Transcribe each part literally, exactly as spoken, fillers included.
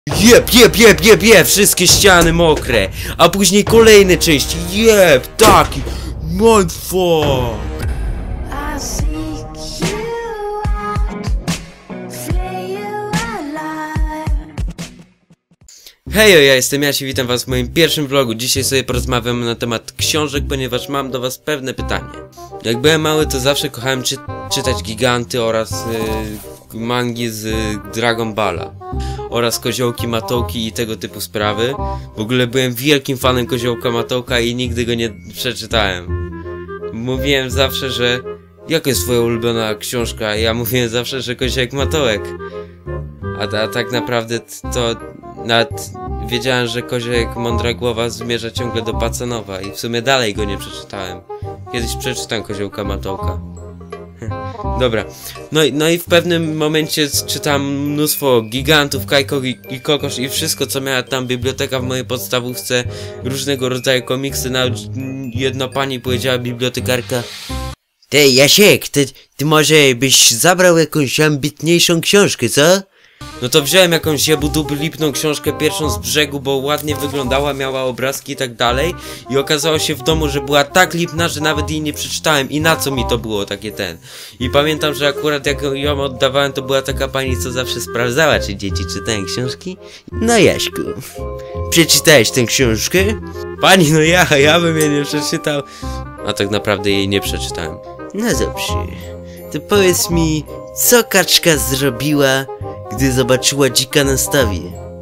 Jeb, jeb, jeb, jeb, jeb, wszystkie ściany mokre, a później kolejne części, jeb, taki, mindfuck. Hejo, ja jestem Jasi, witam was w moim pierwszym vlogu. Dzisiaj sobie porozmawiam na temat książek, ponieważ mam do was pewne pytanie. Jak byłem mały, to zawsze kochałem czy czytać Giganty oraz yy, mangi z yy, Dragon Balla oraz Koziołki, Matołki i tego typu sprawy. W ogóle byłem wielkim fanem Koziołka, Matołka i nigdy go nie przeczytałem. Mówiłem zawsze, że... Jaka jest twoja ulubiona książka? Ja mówiłem zawsze, że Koziołek, Matołek. A, a tak naprawdę to... Nawet wiedziałem, że Koziołek, Mądra Głowa zmierza ciągle do Pacanowa i w sumie dalej go nie przeczytałem. Kiedyś przeczytam Koziołka, Matołka. Dobra. No i, no i w pewnym momencie czytam mnóstwo Gigantów, Kajko i, i Kokosz i wszystko, co miała tam biblioteka w mojej podstawówce. Różnego rodzaju komiksy. Nawet jedna pani powiedziała, bibliotekarka: Ty, Jasiek, ty, ty może byś zabrał jakąś ambitniejszą książkę, co? No to wziąłem jakąś jebuduby lipną książkę pierwszą z brzegu, bo ładnie wyglądała, miała obrazki i tak dalej. I okazało się w domu, że była tak lipna, że nawet jej nie przeczytałem. I na co mi to było takie ten? I pamiętam, że akurat jak ją oddawałem, to była taka pani, co zawsze sprawdzała, czy dzieci czytają książki. No Jaśku, przeczytałeś tę książkę? Pani, no ja, ja bym jej nie przeczytał. A tak naprawdę jej nie przeczytałem. No dobrze, to powiedz mi, co kaczka zrobiła, gdy zobaczyła dzika na stawie?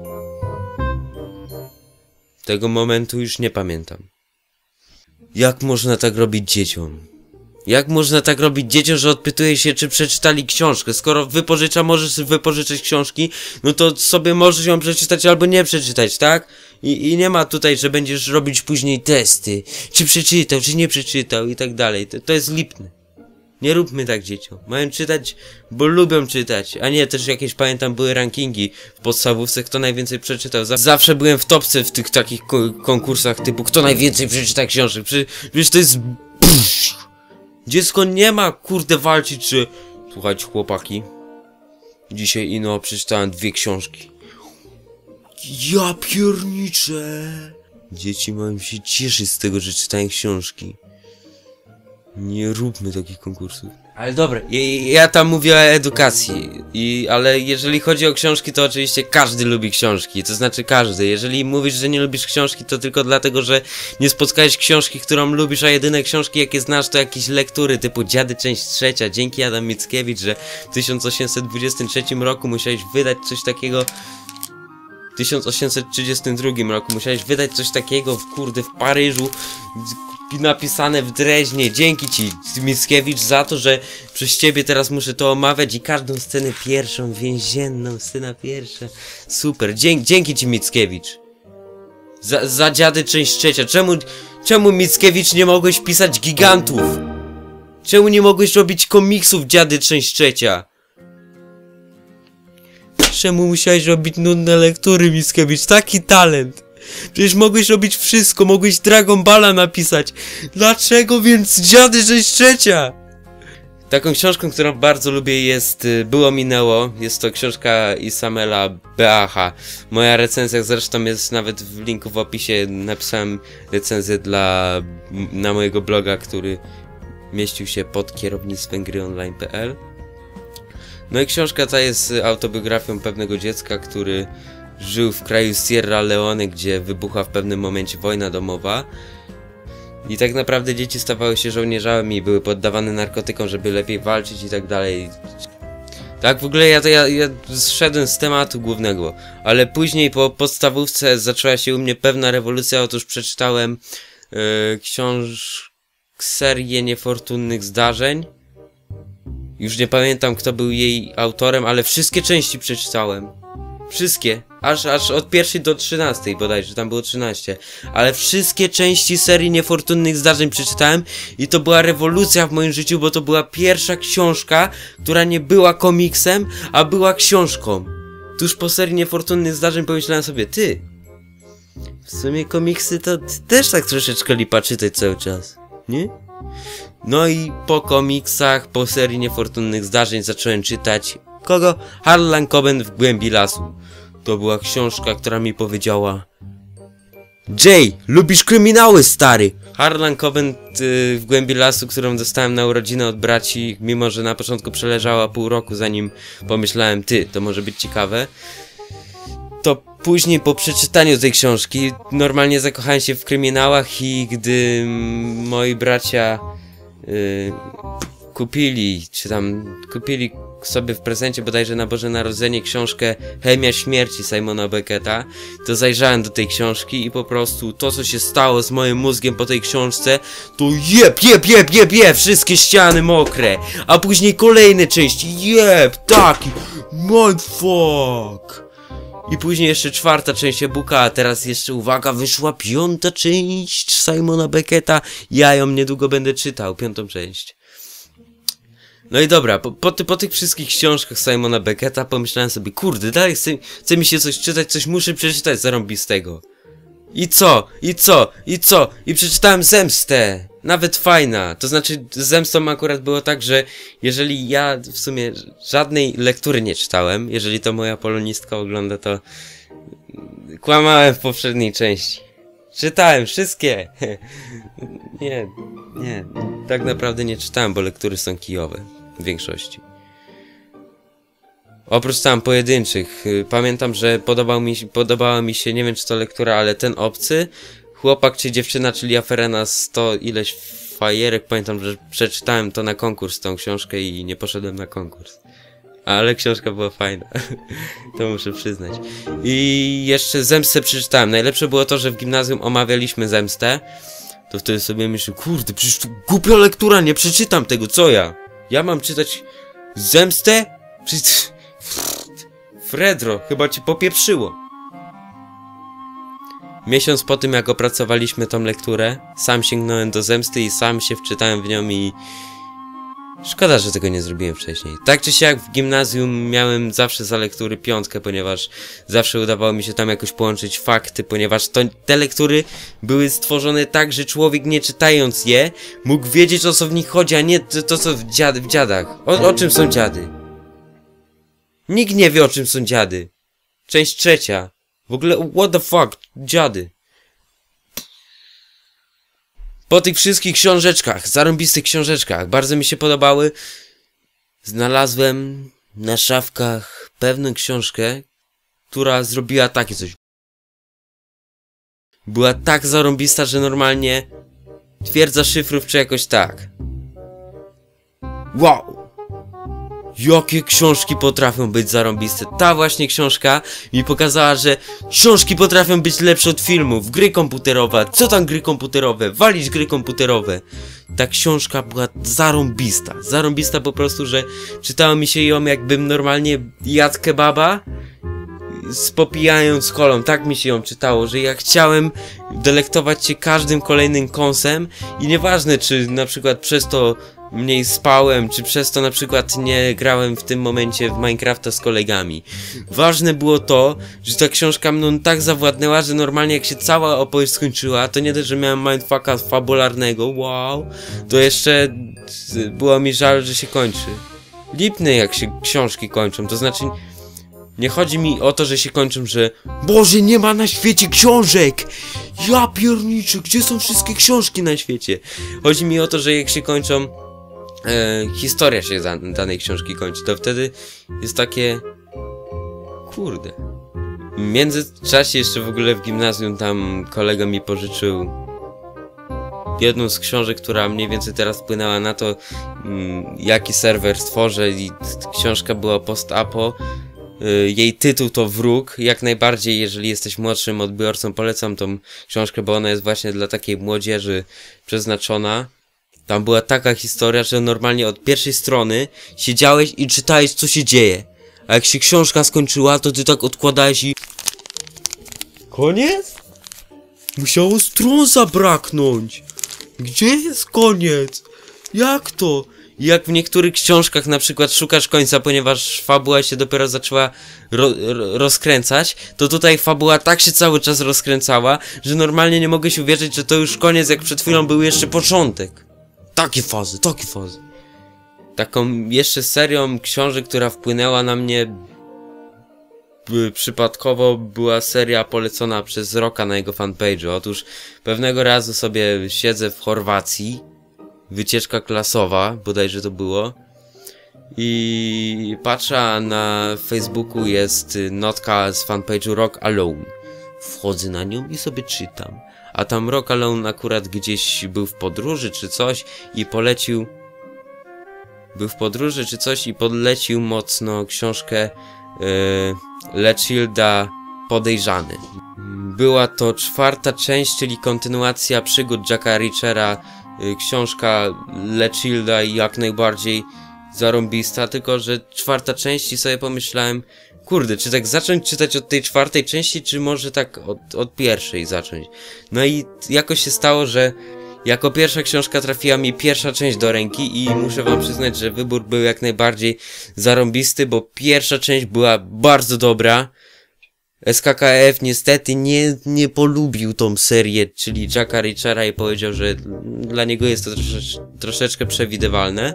Tego momentu już nie pamiętam. Jak można tak robić dzieciom? Jak można tak robić dzieciom, że odpytuje się, czy przeczytali książkę? Skoro wypożycza, możesz wypożyczyć książki, no to sobie możesz ją przeczytać albo nie przeczytać, tak? I, i nie ma tutaj, że będziesz robić później testy. Czy przeczytał, czy nie przeczytał i tak dalej. To, to jest lipne. Nie róbmy tak dzieciom. Mają czytać, bo lubią czytać. A nie, też jakieś, pamiętam, były rankingi w podstawówce, kto najwięcej przeczytał. Zawsze byłem w topce w tych takich ko konkursach typu kto najwięcej przeczyta książek. Przecież to jest... Pff. Dziecko nie ma, kurde, walczyć, czy... Słuchajcie, chłopaki. Dzisiaj ino przeczytałem dwie książki. Ja pierniczę. Dzieci mają się cieszyć z tego, że czytają książki. Nie róbmy takich konkursów. Ale dobra, ja, ja tam mówię o edukacji, i, ale jeżeli chodzi o książki, to oczywiście każdy lubi książki, to znaczy każdy. Jeżeli mówisz, że nie lubisz książki, to tylko dlatego, że nie spotkałeś książki, którą lubisz, a jedyne książki, jakie znasz, to jakieś lektury typu Dziady, część trzecia. Dzięki Adam Mickiewicz, że w tysiąc osiemset dwudziestym trzecim roku musiałeś wydać coś takiego. W tysiąc osiemset trzydziestym drugim roku musiałeś wydać coś takiego, w kurde, w Paryżu, napisane w Dreźnie. Dzięki ci, Mickiewicz, za to, że przez ciebie teraz muszę to omawiać i każdą scenę pierwszą, więzienną, scena pierwsza. Super, Dzie dzięki ci, Mickiewicz. Za, za Dziady, część trzecia. Czemu, czemu, Mickiewicz, nie mogłeś pisać Gigantów? Czemu nie mogłeś robić komiksów Dziady, część trzecia? Czemu musiałeś robić nudne lektury, Mickiewicz? Taki talent! Przecież mogłeś robić wszystko, mogłeś Dragon Balla napisać. Dlaczego więc Dziady, część trzecia? Taką książką, którą bardzo lubię, jest Było Minęło. Jest to książka Isamela Beacha. Moja recenzja zresztą jest nawet w linku w opisie. Napisałem recenzję dla na mojego bloga, który mieścił się pod kierownictwem gry online kropka p l. No i książka ta jest autobiografią pewnego dziecka, który żył w kraju Sierra Leone, gdzie wybuchła w pewnym momencie wojna domowa. I tak naprawdę dzieci stawały się żołnierzami i były poddawane narkotykom, żeby lepiej walczyć i tak dalej. Tak, w ogóle ja to ja, ja zszedłem z tematu głównego. Ale później po podstawówce zaczęła się u mnie pewna rewolucja. Otóż przeczytałem yy, książ... serię Niefortunnych Zdarzeń. Już nie pamiętam, kto był jej autorem, ale wszystkie części przeczytałem. Wszystkie. Aż, aż od pierwszej do trzynastej bodajże, tam było trzynaście. Ale wszystkie części serii Niefortunnych Zdarzeń przeczytałem i to była rewolucja w moim życiu, bo to była pierwsza książka, która nie była komiksem, a była książką. Tuż po serii Niefortunnych Zdarzeń pomyślałem sobie, ty, w sumie komiksy to też tak troszeczkę lipa czytać cały czas, nie? No i po komiksach, po serii Niefortunnych Zdarzeń zacząłem czytać kogo? Harlan Coben w Głębi Lasu. To była książka, która mi powiedziała: Jay, lubisz kryminały, stary? Harlan Coben y, w głębi lasu, którą dostałem na urodziny od braci, mimo że na początku przeleżała pół roku, zanim pomyślałem, ty, to może być ciekawe. To później po przeczytaniu tej książki normalnie zakochałem się w kryminałach i gdy moi bracia y, kupili, czy tam kupili sobie w prezencie bodajże na Boże Narodzenie książkę Chemia Śmierci Simona Becketa, to zajrzałem do tej książki i po prostu to, co się stało z moim mózgiem po tej książce, to jeb, jeb, jeb, jeb, jeb, wszystkie ściany mokre, a później kolejne części, jeb, taki, mindfuck. I później jeszcze czwarta część e-booka, a teraz jeszcze, uwaga, wyszła piąta część Simona Becketa. Ja ją niedługo będę czytał, piątą część. No i dobra, po, po, ty, po tych wszystkich książkach Simona Becketa pomyślałem sobie, kurde, dalej chce, chce mi się coś czytać, coś muszę przeczytać zarąbistego. I co? I co? I co? I przeczytałem Zemstę. Nawet fajna. To znaczy, z Zemstą akurat było tak, że jeżeli ja w sumie żadnej lektury nie czytałem, jeżeli to moja polonistka ogląda, to kłamałem w poprzedniej części. Czytałem wszystkie. Nie, nie. Tak naprawdę nie czytałem, bo lektury są kijowe. W większości. Oprócz tam pojedynczych. Pamiętam, że podobał mi, podobała mi się, nie wiem czy to lektura, ale Ten obcy. Chłopak czy dziewczyna, czyli Aferena sto ileś fajerek. Pamiętam, że przeczytałem to na konkurs, tą książkę i nie poszedłem na konkurs. Ale książka była fajna. To muszę przyznać. I jeszcze Zemstę przeczytałem. Najlepsze było to, że w gimnazjum omawialiśmy Zemstę. To wtedy sobie myślę, kurde, przecież to głupia lektura, nie przeczytam tego, co ja? Ja mam czytać Zemstę? Przecież... Fredro, chyba ci popieprzyło. Miesiąc po tym, jak opracowaliśmy tą lekturę, sam sięgnąłem do Zemsty i sam się wczytałem w nią i... Szkoda, że tego nie zrobiłem wcześniej. Tak czy siak w gimnazjum miałem zawsze za lektury piątkę, ponieważ zawsze udawało mi się tam jakoś połączyć fakty, ponieważ to, te lektury były stworzone tak, że człowiek nie czytając je, mógł wiedzieć, o co w nich chodzi, a nie to, to co w, dziad, w dziadach. O, o czym są dziady? Nikt nie wie, o czym są dziady. Część trzecia. W ogóle, what the fuck? Dziady. Po tych wszystkich książeczkach, zarąbistych książeczkach, bardzo mi się podobały, znalazłem na szafkach pewną książkę, która zrobiła takie coś. Była tak zarąbista, że normalnie twierdza szyfrów czy jakoś tak. Wow! Jakie książki potrafią być zarąbiste. Ta właśnie książka mi pokazała, że książki potrafią być lepsze od filmów. Gry komputerowe. Co tam gry komputerowe? Walić gry komputerowe. Ta książka była zarąbista. Zarąbista po prostu, że czytało mi się ją jakbym normalnie jadł kebaba z popijając kolą. Tak mi się ją czytało, że ja chciałem delektować się każdym kolejnym kąsem i nieważne czy na przykład przez to mniej spałem, czy przez to na przykład nie grałem w tym momencie w Minecrafta z kolegami. Ważne było to, że ta książka mną tak zawładnęła, że normalnie jak się cała opowieść skończyła, to nie dość, że miałem mindfucka fabularnego, wow, to jeszcze było mi żal, że się kończy. Lipne jak się książki kończą, to znaczy nie chodzi mi o to, że się kończą, że Boże, nie ma na świecie książek! Ja pierniczę, gdzie są wszystkie książki na świecie? Chodzi mi o to, że jak się kończą e, historia się da, danej książki kończy, to wtedy jest takie kurde. W międzyczasie jeszcze w ogóle w gimnazjum tam kolega mi pożyczył jedną z książek, która mniej więcej teraz wpłynęła na to, mm, jaki serwer stworzę, i książka była post-apo. Jej tytuł to Wróg. Jak najbardziej, jeżeli jesteś młodszym odbiorcą, polecam tą książkę, bo ona jest właśnie dla takiej młodzieży przeznaczona. Tam była taka historia, że normalnie od pierwszej strony siedziałeś i czytałeś, co się dzieje. A jak się książka skończyła, to ty tak odkładałeś i... Koniec? Musiało stron zabraknąć. Gdzie jest koniec? Jak to? Jak w niektórych książkach na przykład szukasz końca, ponieważ fabuła się dopiero zaczęła ro ro rozkręcać, to tutaj fabuła tak się cały czas rozkręcała, że normalnie nie mogę się uwierzyć, że to już koniec, jak przed chwilą był jeszcze początek. Takie fazy, takie fazy. Taką jeszcze serią książek, która wpłynęła na mnie by, przypadkowo była seria polecona przez Roka na jego fanpage'u. Otóż pewnego razu sobie siedzę w Chorwacji, wycieczka klasowa, bodajże to było, i patrzę, a na Facebooku jest notka z fanpage'u Rock Alone. Wchodzę na nią i sobie czytam. A tam Rock Alone akurat gdzieś był w podróży czy coś i polecił... Był w podróży czy coś i podlecił mocno książkę yy, Lechilda Podejrzany. Była to czwarta część, czyli kontynuacja przygód Jacka Reachera. Yy, książka Lechilda i jak najbardziej zarąbista, tylko że czwarta część i sobie pomyślałem, kurde, czy tak zacząć czytać od tej czwartej części, czy może tak od, od pierwszej zacząć. No i jakoś się stało, że jako pierwsza książka trafiła mi pierwsza część do ręki i muszę wam przyznać, że wybór był jak najbardziej zarąbisty, bo pierwsza część była bardzo dobra. S K K F niestety nie, nie polubił tą serię, czyli Jacka Reachera, i powiedział, że dla niego jest to trosze, troszeczkę przewidywalne.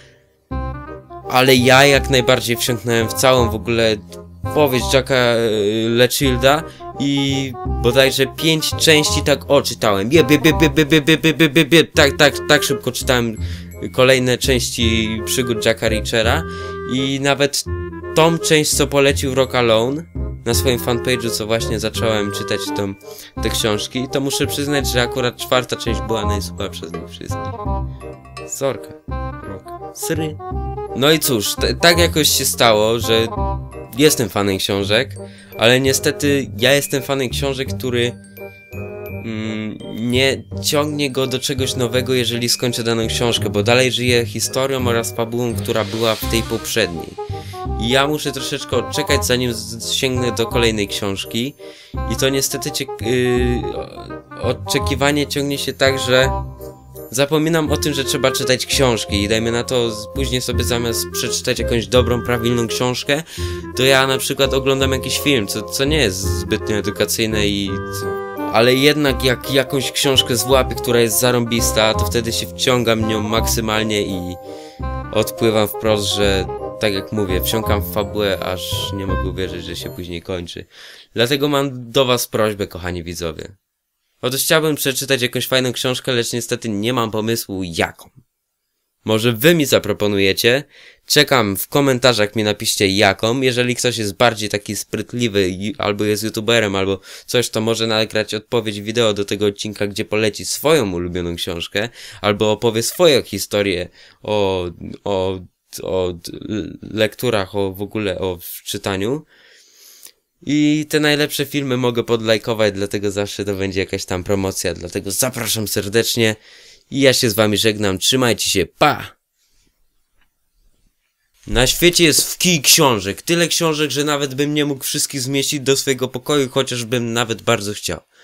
Ale ja jak najbardziej wsiąknąłem w całą w ogóle powieść Jacka Lechilda i bodajże pięć części tak o czytałem. Je, bie, bie, bie, bie, bie, bie, bie, bie, bie, tak, tak, tak szybko czytałem kolejne części przygód Jacka Reachera i nawet tą część, co polecił Rock Alone na swoim fanpage'u, co właśnie zacząłem czytać tą, te książki, to muszę przyznać, że akurat czwarta część była najsłabsza z nich wszystkich. Sorka. Rock. Sry. No i cóż, tak jakoś się stało, że jestem fanem książek, ale niestety ja jestem fanem książek, który mm, nie ciągnie go do czegoś nowego, jeżeli skończę daną książkę, bo dalej żyję historią oraz fabułą, która była w tej poprzedniej. I ja muszę troszeczkę odczekać, zanim sięgnę do kolejnej książki. I to niestety yy, odczekiwanie ciągnie się tak, że zapominam o tym, że trzeba czytać książki i dajmy na to, później sobie zamiast przeczytać jakąś dobrą, prawilną książkę, to ja na przykład oglądam jakiś film, co, co nie jest zbytnio edukacyjne i... Ale jednak jak jakąś książkę złapię, która jest zarąbista, to wtedy się wciągam nią maksymalnie i odpływam wprost, że tak jak mówię, wsiąkam w fabułę, aż nie mogę uwierzyć, że się później kończy. Dlatego mam do was prośbę, kochani widzowie. Otóż chciałbym przeczytać jakąś fajną książkę, lecz niestety nie mam pomysłu jaką. Może wy mi zaproponujecie? Czekam w komentarzach, mi napiszcie jaką. Jeżeli ktoś jest bardziej taki sprytliwy albo jest youtuberem albo coś, to może nagrać odpowiedź wideo do tego odcinka, gdzie poleci swoją ulubioną książkę albo opowie swoją historię o, o, o lekturach, o w ogóle o czytaniu. I te najlepsze filmy mogę podlajkować, dlatego zawsze to będzie jakaś tam promocja, dlatego zapraszam serdecznie i ja się z wami żegnam, trzymajcie się, pa! Na świecie jest w kij książek, tyle książek, że nawet bym nie mógł wszystkich zmieścić do swojego pokoju, chociażbym nawet bardzo chciał.